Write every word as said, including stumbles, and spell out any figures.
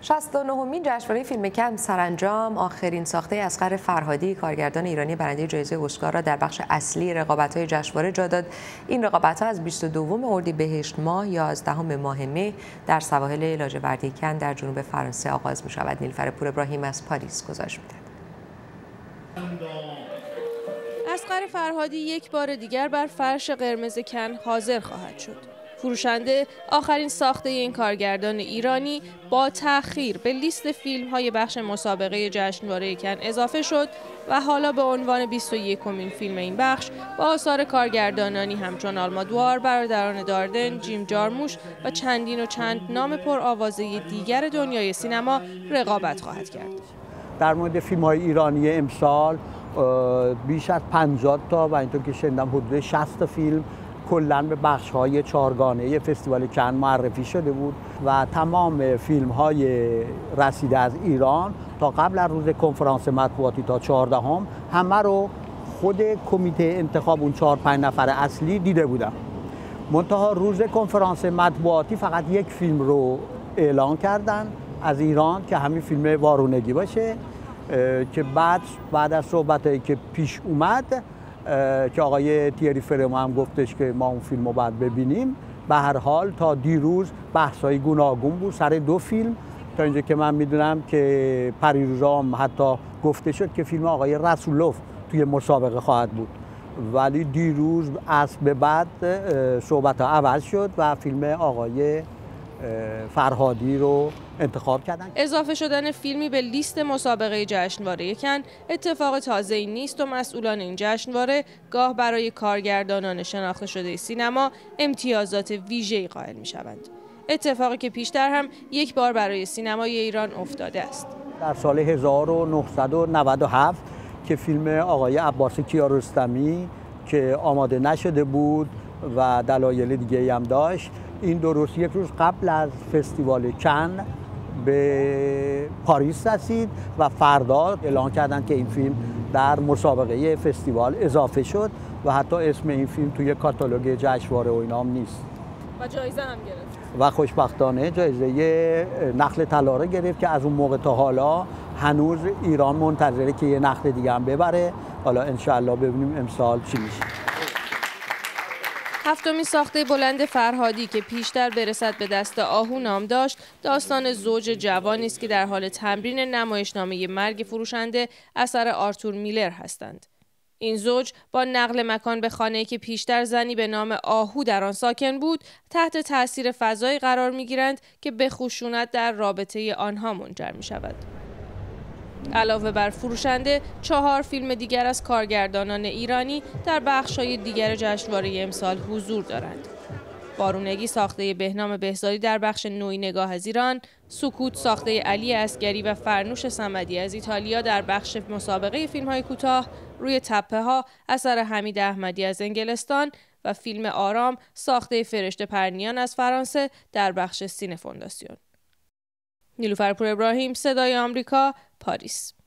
شصت و نهمین جشنواره فیلم کن سرانجام آخرین ساخته اصغر فرهادی کارگردان ایرانی برنده جایزه اسکار را در بخش اصلی رقابت‌های جشنواره جا داد. این رقابت‌ها از بیست و دوم اردیبهشت ماه یازدهم ماه مه در سواحل لاجوردی کن در جنوب فرانسه آغاز می‌شود. نیلوفر پور ابراهیم از پاریس گزارش می‌دهد. اصغر فرهادی یک بار دیگر بر فرش قرمز کن حاضر خواهد شد. فروشنده آخرین ساخته این کارگردان ایرانی با تأخیر به لیست فیلم‌های بخش مسابقه جشنواره کن اضافه شد و حالا به عنوان بیست و یکمین فیلم این بخش با آثار کارگردانانی همچون آلمادوار، برادران داردن، جیم جارموش و چندین و چند نام پرآوازه دیگر دنیای سینما رقابت خواهد کرد. در مورد فیلم‌های ایرانی امسال بیش از پنجاه تا و اینطور که شنیدم حدود شصت فیلم کلاً به بخش‌های چهارگانه فستیوال کن معرفی شده بود و تمام فیلم‌های رسیده از ایران تا قبل از روز کنفرانس مطبوعاتی تا چهاردهم همه رو خود کمیته انتخاب اون چهار پنج نفر اصلی دیده بودم. منتها روز کنفرانس مطبوعاتی فقط یک فیلم رو اعلان کردن از ایران که همین فیلم وارونگی باشه که بعد بعد از صحبتایی که پیش اومد که آقای تیری فرمو هم گفتش که ما اون فیلم رو باید ببینیم، به هر حال تا دیروز بحث‌های گوناگون بود سر دو فیلم، تا اینجا که من میدونم که پریروزا هم حتی گفته شد که فیلم آقای رسولوف توی مسابقه خواهد بود، ولی دیروز از به بعد صحبت‌ها عوض شد و فیلم آقای فرهادی رو انتخاب کردن. اضافه شدن فیلمی به لیست مسابقه جشنواره کن اتفاق تازه‌ای نیست و مسئولان این جشنواره گاه برای کارگردانان شناخته شده سینما امتیازات ویژه‌ای قائل می‌شوند. اتفاقی که پیشتر هم یک بار برای سینمای ایران افتاده است. در سال هزار و نهصد و نود و هفت که فیلم آقای عباس کیارستمی که آماده نشده بود و دلایل دیگه‌ای هم داشت، این درست یک روز قبل از فستیوال کن به پاریس رسید و فردا اعلان کردند که این فیلم در مسابقه فستیوال اضافه شد و حتی اسم این فیلم توی کاتالوگ جشنواره و اینا هم نیست و جایزه هم گرفت و خوشبختانه جایزه نخل طلا رو گرفت که از اون موقع تا حالا هنوز ایران منتظره که یه نخل دیگه هم ببره. حالا انشالله ببینیم امسال چی میشه. هفتمین ساخته بلند فرهادی که پیشتر برسد به دست آهو نام داشت، داستان زوج جوانی است که در حال تمرین نمایشنامه مرگ فروشنده اثر آرتور میلر هستند. این زوج با نقل مکان به خانه‌ای که پیشتر زنی به نام آهو در آن ساکن بود، تحت تاثیر فضایی قرار می‌گیرند که به خشونت در رابطه آنها منجر می‌شود. علاوه بر فروشنده، چهار فیلم دیگر از کارگردانان ایرانی در بخش‌های دیگر جشنواره امسال حضور دارند. وارونگی ساخته بهنام بهزادی در بخش نوعی نگاه از ایران، سکوت ساخته علی عسگری و فرنوش صمدی از ایتالیا در بخش مسابقه فیلم‌های کوتاه، روی تپه‌ها اثر حمید احمدی از انگلستان و فیلم آرام ساخته فرشته پرنیان از فرانسه در بخش سینه فونداسیون. نیلوفر پور ابراهیم، صدای آمریکا، پاریس.